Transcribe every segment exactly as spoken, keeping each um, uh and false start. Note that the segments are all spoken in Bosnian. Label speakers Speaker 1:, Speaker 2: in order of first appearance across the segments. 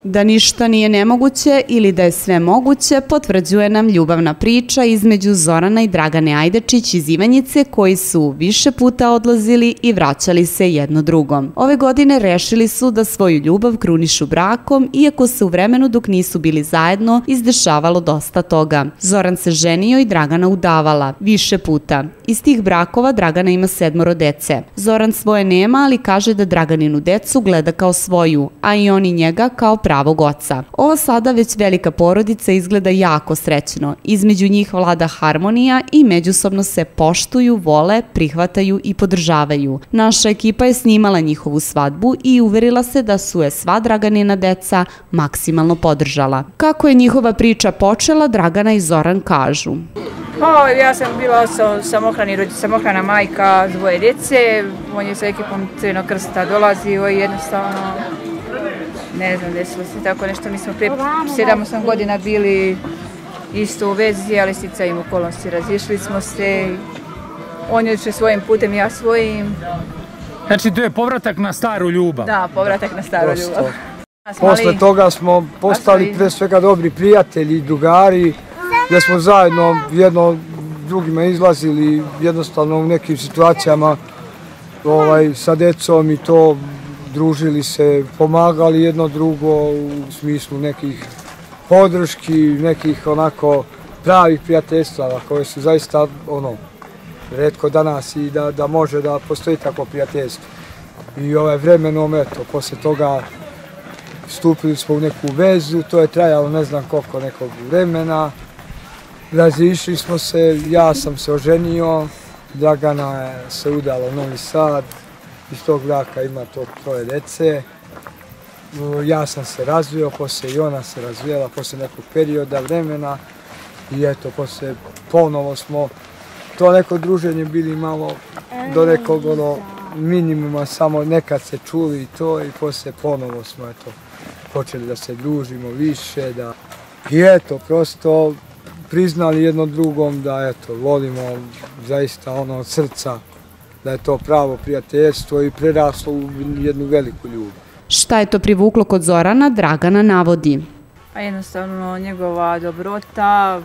Speaker 1: Da ništa nije nemoguće ili da je sve moguće, potvrđuje nam ljubavna priča između Zorana i Dragane Ajdačić iz Ivanjice, koji su više puta odlazili i vraćali se jedno drugom. Ove godine rešili su da svoju ljubav krunišu brakom, iako se u vremenu dok nisu bili zajedno izdešavalo dosta toga. Zoran se ženio i Dragana udavala, više puta. Iz tih brakova Dragana ima sedmoro dece. Zoran svoje nema, ali kaže da Draganinu decu gleda kao svoju, a i oni njega kao pravog oca. Ova sada već velika porodica izgleda jako srećno. Između njih vlada harmonija i međusobno se poštuju, vole, prihvataju i podržavaju. Naša ekipa je snimala njihovu svadbu i uverila se da su je sva Draganina deca maksimalno podržala. Kako je njihova priča počela, Dragana i Zoran kažu.
Speaker 2: Pa, ja sam bila samohrani, samohrana majka dvoje djece, on je sa ekipom Crvenog krsta dolazio i jednostavno, ne znam, desilo se tako nešto. Mi smo prije sedam osam godina bili isto u vezi, ali sticajem okolnosti razišli smo se. On je išao svojim putem, ja svojim.
Speaker 3: Znači, to je povratak na staru ljubav?
Speaker 2: Da, povratak na staru ljubav.
Speaker 4: Posle toga smo postali pre svega dobri prijatelji i drugari, gdje smo zajedno jedno drugima izlazili jednostavno u nekim situacijama sa decom i to, družili se, pomagali jedno drugo u smislu nekih podrški, nekih onako pravih prijateljstava koje su zaista ono, retko danas i da, da može da postoji tako prijateljstvo. I ovaj vremenom, eto, posle toga stupili smo u neku vezu, to je trajalo ne znam koliko nekog vremena. Razišli smo se, ja sam se oženio, Dragana je se udala u Novi Sad, iz tog braka ima to troje dece. Ja sam se razvio, poslije i ona se razvijela, poslije nekog perioda vremena i eto, poslije ponovo smo to neko druženje bili malo do nekog ono minimuma, samo nekad se čuli i to i poslije ponovo smo eto počeli da se družimo više, da i eto, prosto priznali jedno drugom da eto, volimo zaista ono od srca, da je to pravo prijateljstvo i preraslo u jednu veliku ljubav.
Speaker 1: Šta je to privuklo kod Zorana, Dragana navodi.
Speaker 2: A jednostavno njegova dobrota,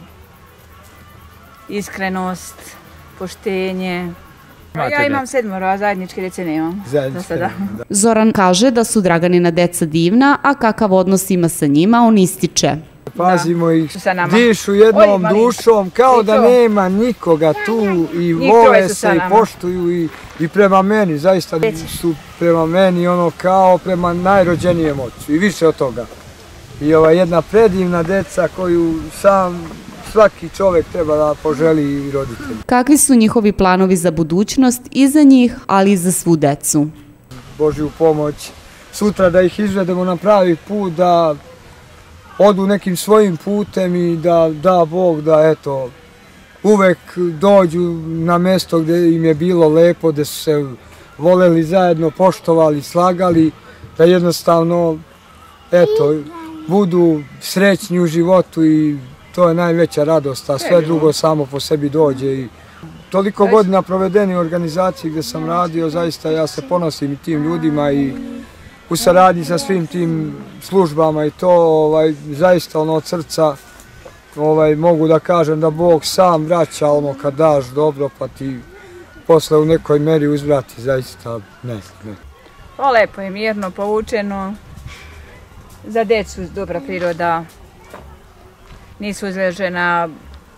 Speaker 2: iskrenost, poštenje. Ja imam sedmoro, a zajedničke djece nemam.
Speaker 4: Zajedničke,
Speaker 1: Zoran kaže da su Draganina deca divna, a kakav odnos ima sa njima, on ističe.
Speaker 4: Pazimo ih, dišu jednom dušom, kao da nema nikoga tu i vole se i poštuju i prema meni, zaista su prema meni ono kao prema najrođenijem ocu i više od toga. I ova jedna predivna deca koju sam svaki čovjek treba da poželi i roditelji.
Speaker 1: Kakvi su njihovi planovi za budućnost i za njih, ali i za svu decu?
Speaker 4: Božju pomoć, sutra da ih izvedemo na pravi put, da odu nekim svojim putem i da da Bog da eto uvek dođu na mjesto gdje im je bilo lepo, gdje su se voleli zajedno, poštovali, slagali, da jednostavno eto budu srećni u životu i to je najveća radost, a sve drugo samo po sebi dođe. I toliko godina provedeni u organizaciji gdje sam radio, zaista ja se ponosim i tim ljudima i u saradnji sa svim tim službama i to ovaj, zaista ono od srca ovaj, mogu da kažem da Bog sam vraća ono kad daš dobro pa ti posle u nekoj meri uzvrati, zaista ne znam.
Speaker 2: Pa lepo je, mirno, povučeno, za decu dobra priroda, nisu izležena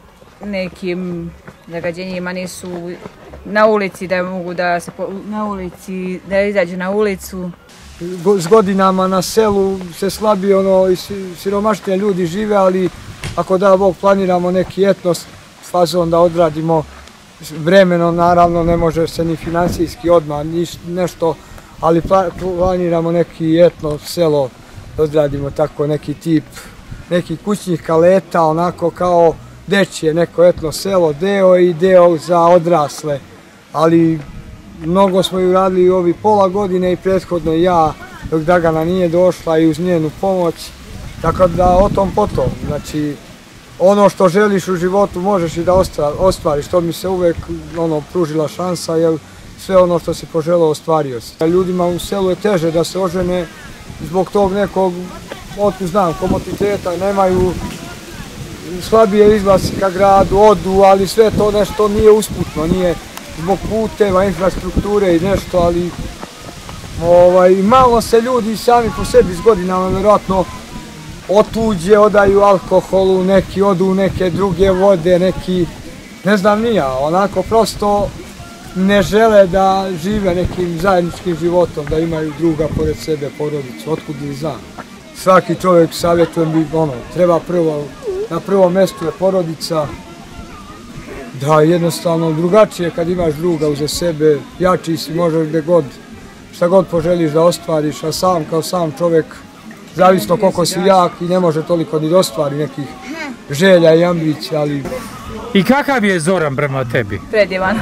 Speaker 2: nekim zagađenjima, nisu na ulici da mogu da se na ulici, da izađu na ulicu.
Speaker 4: S godinama na selu se slabije ono i siromašnije ljudi žive, ali ako da Bog planiramo neki etnos fazon da odradimo vremenom, naravno ne može se ni finansijski odmah nešto, ali planiramo neki etnos selo da odradimo tako neki tip nekih kućnih kaleta, onako kao dečije neko etno selo, deo i deo za odrasle, ali mnogo smo ju radili u ovi pola godine i prethodno ja, dok Dragana nije došla i uz njenu pomoć, tako da o tom potom, znači ono što želiš u životu možeš i da ostvariš, to mi se uvek ono, pružila šansa, jer sve ono što si poželeo ostvario si. Ljudima u selu je teže da se ožene zbog tog nekog otkud znam, komoditeta, nemaju slabije izlazi ka gradu, odu, ali sve to nešto nije usputno, nije zbog puteva, infrastrukture i nešto, ali ovaj, malo se ljudi sami po sebi s godinama vjerojatno otuđe, odaju alkoholu, neki odu u neke druge vode, neki, ne znam ni ja, onako prosto ne žele da žive nekim zajedničkim životom, da imaju druga pored sebe, porodicu, otkud li znam. Svaki čovjek savjetujem bi, ono, treba prvo, na prvom mjestu je porodica, da jednostavno drugačije kad imaš druga uza sebe, jači si, možeš gdje god, šta god poželiš da ostvariš, a sam kao sam čovjek, zavisno koliko si jak i ne može toliko ni da ostvari nekih želja i ambicija, ali...
Speaker 3: I kakav je Zoran prema tebi?
Speaker 2: Predivan.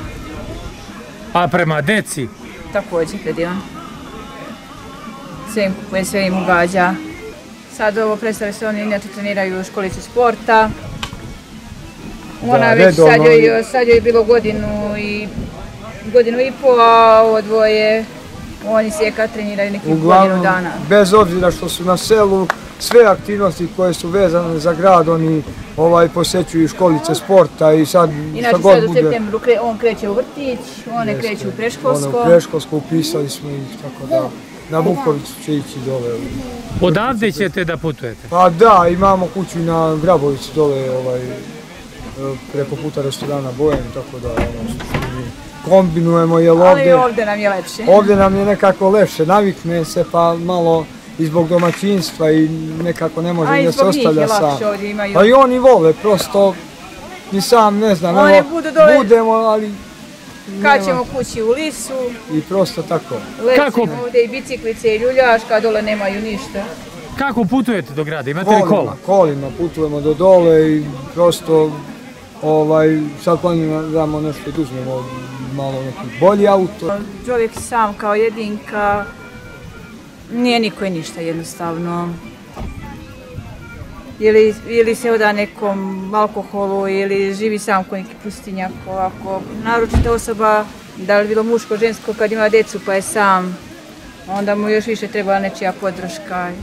Speaker 3: A prema deci?
Speaker 2: Također predivan. Sve im kupuje, sve im ugađa. Sad ovo predstavlja se, oni inače treniraju u školici sporta. Ona već sad joj, sad joj je bilo godinu i, godinu i po, a ovo dvoje, oni sjeka treniraju nekih godinu dana.
Speaker 4: Bez obzira što su na selu, sve aktivnosti koje su vezane za grad, oni ovaj, posjećuju školice sporta i sad
Speaker 2: inače,
Speaker 4: šta god
Speaker 2: sad
Speaker 4: bude...
Speaker 2: u septembru on kreće u vrtić, one
Speaker 4: Jeste,
Speaker 2: kreću u preškolsko.
Speaker 4: One u preškolsko, upisali smo ih, tako da na Vukovicu će ići dole.
Speaker 3: Odavde ćete da putujete?
Speaker 4: Pa da, imamo kuću na Grabovici dole, ovaj, preko puta restorana Bojan, tako da ono, kombinujemo, jel ovdje...
Speaker 2: Ali ovdje nam je lepše.
Speaker 4: Ovdje nam je nekako lepše, navikne se pa malo i zbog domaćinstva i nekako ne može da se ostavlja sam. A i oni vole, prosto, ni sam ne znam, evo, budemo, ali...
Speaker 2: Kad ćemo kući u Lisu.
Speaker 4: I prosto tako.
Speaker 2: Lecimo ovdje i biciklice i ljuljaška, dole nemaju ništa.
Speaker 3: Kako putujete do grada? Imate li kola?
Speaker 4: Kolima putujemo do dole i prosto ovaj, sad planiramo nešto da uzmemo malo neki bolji auto.
Speaker 2: Čovjek sam kao jedinka, nije niko i ništa jednostavno. Ili, ili se oda nekom alkoholu ili živi sam ko neki pustinjak ovako. Naročita osoba, da li bilo muško, žensko, kad ima djecu pa je sam, onda mu još više treba nečija podrška.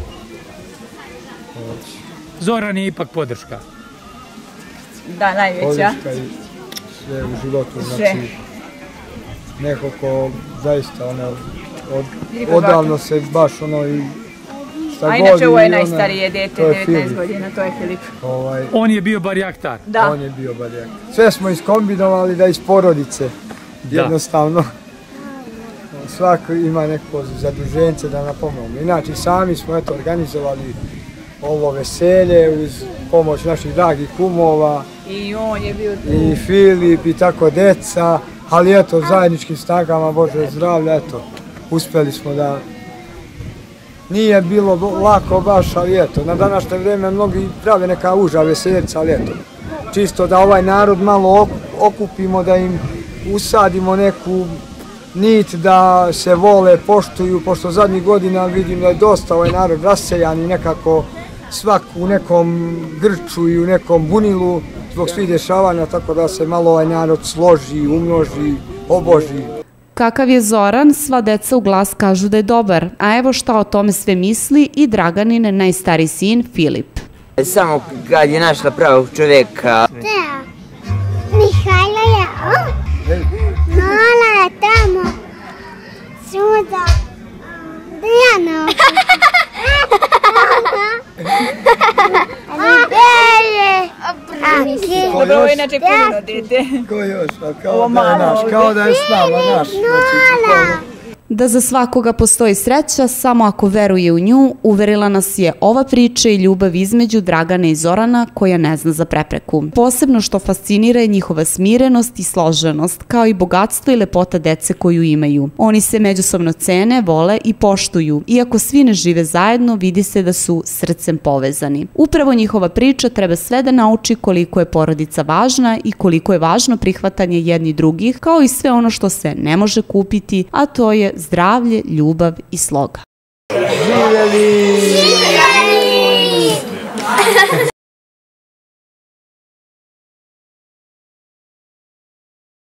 Speaker 3: Zoran je ipak podrška.
Speaker 2: Da, najveća.
Speaker 4: Podrška i sve u životu, znači neko ko zaista ono, od, odavno se baš ono i šta god.
Speaker 2: A inače ovo je najstarije dete, devetnaest godina, to je Filip.
Speaker 4: Ovaj,
Speaker 3: on je bio barjaktar?
Speaker 2: Da.
Speaker 4: On je bio barjaktar. Sve smo iskombinovali da iz porodice, jednostavno. Da. Svako ima neko zadužence da napomenemo. Inače, sami smo eto organizovali ovo veselje uz pomoć naših dragih kumova.
Speaker 2: I on je bio tu.
Speaker 4: I Filip i tako deca, ali eto, zajedničkim snagama, Bože zdravlja, eto, uspjeli smo da... Nije bilo lako baš, ali eto, na današnje vrijeme mnogi prave neka uža veseljeca, ali eto, čisto da ovaj narod malo okupimo, da im usadimo neku nit da se vole, poštuju, pošto zadnjih godina vidim da je dosta ovaj narod rasejan i nekako svak u nekom grču i u nekom bunilu zbog svih dešavanja, tako da se malo ovaj narod složi, umnoži, oboži.
Speaker 1: Kakav je Zoran, sva deca u glas kažu da je dobar, a evo šta o tome sve misli i Draganin najstariji sin Filip.
Speaker 5: Samo kad je našla pravog čovjeka.
Speaker 6: Da, Mihajlo je on, Nola je tamo, svuda, Dijana ali gdje je?
Speaker 2: Dobro, ovo je inače puno dete.
Speaker 4: Ko još? Kao da je naš, kao da je s nama naš.
Speaker 1: Da za svakoga postoji sreća, samo ako veruje u nju, uverila nas je ova priča i ljubav između Dragane i Zorana koja ne zna za prepreku. Posebno što fascinira je njihova smirenost i složenost, kao i bogatstvo i lepota dece koju imaju. Oni se međusobno cene, vole i poštuju, iako svi ne žive zajedno, vidi se da su srcem povezani. Upravo njihova priča treba sve da nauči koliko je porodica važna i koliko je važno prihvatanje jedni drugih, kao i sve ono što se ne može kupiti, a to je zdravlje, ljubav i sloga.
Speaker 4: Živjeli!